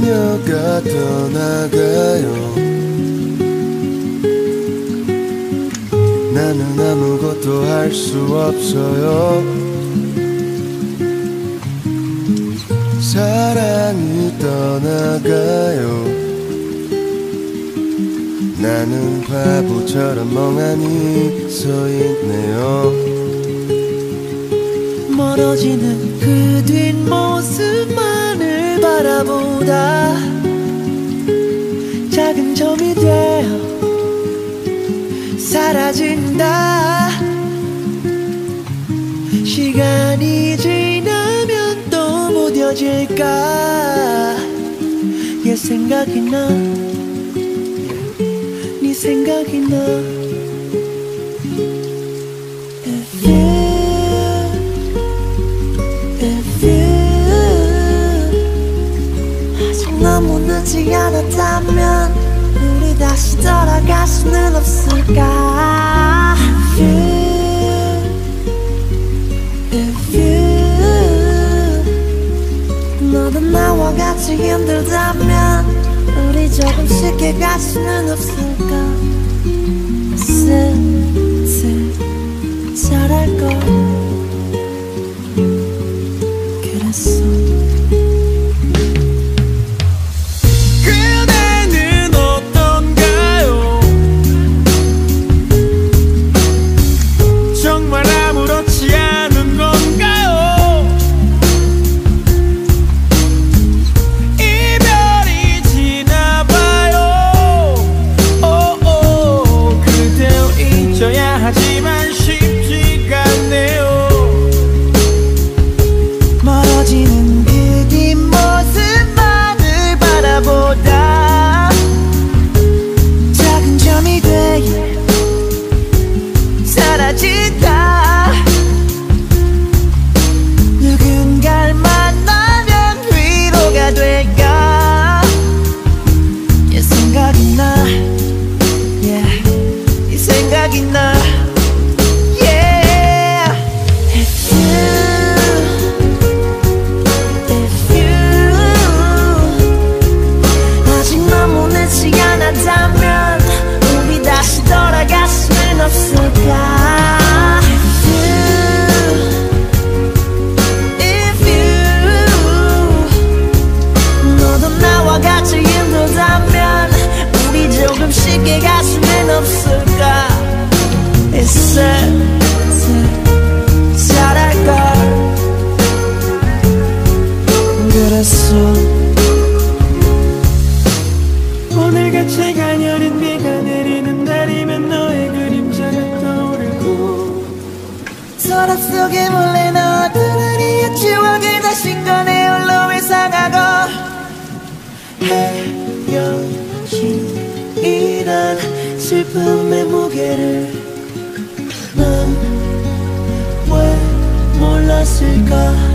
그녀가 떠나가요. 나는 아무것도 할 수 없어요. 사랑이 떠나가요. 나는 바보처럼 멍하니 서 있네요. 멀어지는 그 뒷모습만을 바라보다 작은 점이 되어 사라진다. 시간이 지나면 또 무뎌질까. 얘 생각이 나, 네 생각이 나. If you 아직 너무 늦지 않았다면 우리 다시 돌아갈 수는 없을까. If you 너도 나와 같이 힘들다면 우리 조금 쉽게 갈 수는 없을까. 슬슬 잘할걸. 그랬어. 그대는 어떤가요? 정말 아무렇지 않은 건가요? 이별이 지나봐요. 오오 그대를 잊어야 하지만 쉽지가 않네요. 멀어지는 그 뒷모습만을 바라보다 작은 점이 돼 사라진다. 누군가를 만나면 위로가 될까. 얘 생각이 나, yeah, 이 생각이 나. 않았다면 우리 다시 돌아갈 수는 없을까. If you 너도 나와 같이 힘들다면 우리 조금 쉽게 갈 수는 없을까. 있을 잘할걸. 그랬어. 오늘같이 가녀린 비가 내리는 날이면 너의 그림자가 떠오르고 서랍 속에 몰래 넣어둔 우리의 추억을 다시 꺼내 홀로 회상하고 헤어짐이란 슬픔의 무게를 난 왜 몰랐을까.